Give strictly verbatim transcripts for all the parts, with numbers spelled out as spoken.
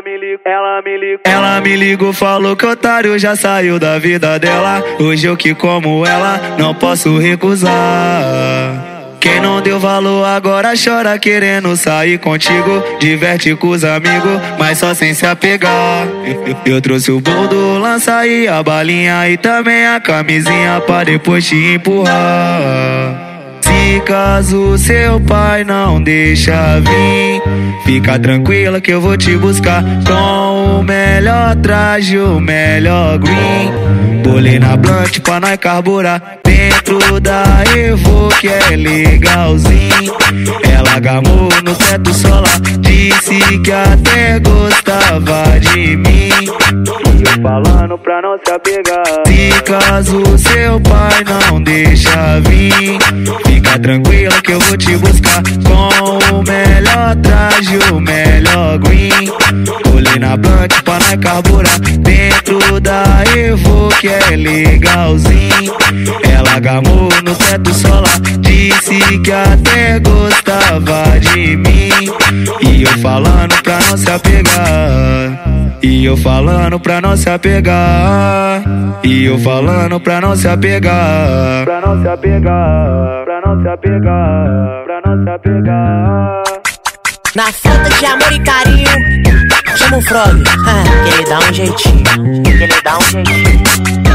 me ligou, ela me ligou, ela me ligou, falou que o otário já saiu da vida dela. Hoje eu que como ela, não posso recusar. Quem não deu valor agora chora querendo sair contigo. Diverte com os amigos, mas só sem se apegar. Eu, eu, eu trouxe o bom do lança e a balinha e também a camisinha pra depois te empurrar. Se caso seu pai não deixa vir, fica tranquila que eu vou te buscar com o melhor traje, o melhor green. Bolei na blunt pra nós carburar dentro da Evo que é legalzinho. Ela gamou no teto solar, disse que até gostava de mim. Eu falando pra não se apegar. Se caso seu pai não deixa vir, fica tranquila que eu vou te buscar com o melhor traje, o melhor green. Colei na blunt pra nós carburar dentro da Evo que é legalzinho. Ela gamou no teto solar, disse que até gostava de mim. E eu falando pra não se apegar. E eu falando pra não se apegar. E eu falando pra não se apegar. Pra não se apegar. Pra não se apegar. Pra não se apegar. Na falta de amor e carinho, chama o Frog, que ele dá um jeitinho. Que ele dá um jeitinho.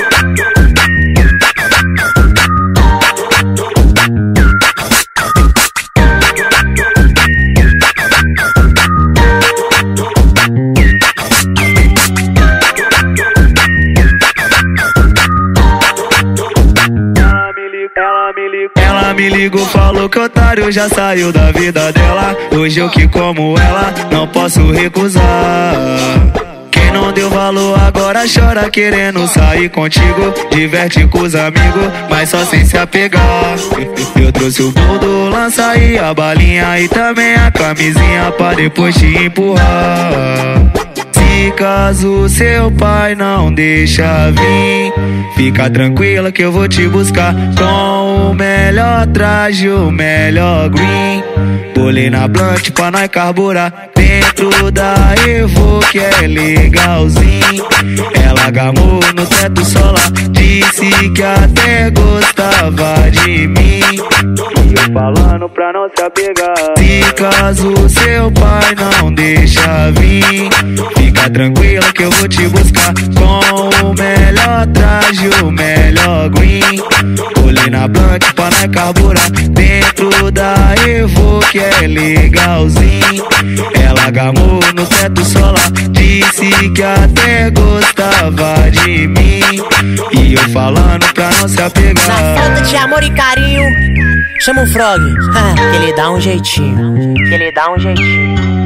Ela me ligou, falou que o otário já saiu da vida dela. Hoje eu que como ela, não posso recusar. Quem não deu valor agora chora querendo sair contigo. Diverte com os amigos, mas só sem se apegar. Eu, eu trouxe o bom do lança e a balinha e também a camisinha pra depois te empurrar. Se caso seu pai não deixa vir, fica tranquila que eu vou te buscar com o melhor traje, o melhor green. Bolei na blunt pra nós carburar dentro da Evo que é legalzinho. Ela gamou no teto solar, disse que até gostava de mim. Eu falando pra não se apegar. Se caso seu pai não deixa vir, fica tranquila que eu vou te buscar com o melhor traje, o melhor green. Colei na blunt pra nós carburar dentro da Evo que é legalzinho. Ela gamou no teto solar, disse que até gostava de mim. E eu falando pra não se apegar. Na falta de amor e carinho, chama o Frog, que ele dá um jeitinho. Que ele dá um jeitinho.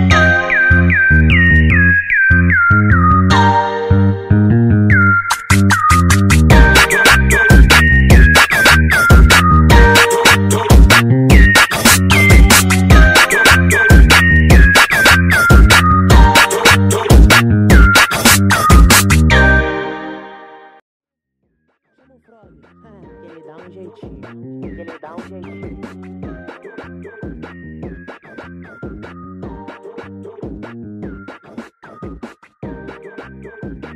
Que ele dá um jeitinho. Que ele dá um jeitinho.